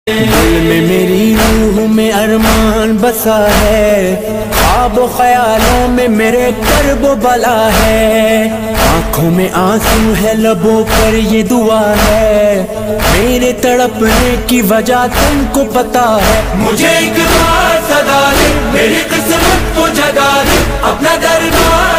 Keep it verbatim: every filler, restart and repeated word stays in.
दिल में मेरी रूह में अरमान बसा है, ख्वाब ख्यालों में मेरे कर्ब बला है। आँखों में आंसू है, लबों पर ये दुआ है, मेरे तड़पने की वजह तुमको पता है। मुझे एक बार सदा दे, मेरी किस्मत को जगा दे, अपना दरबार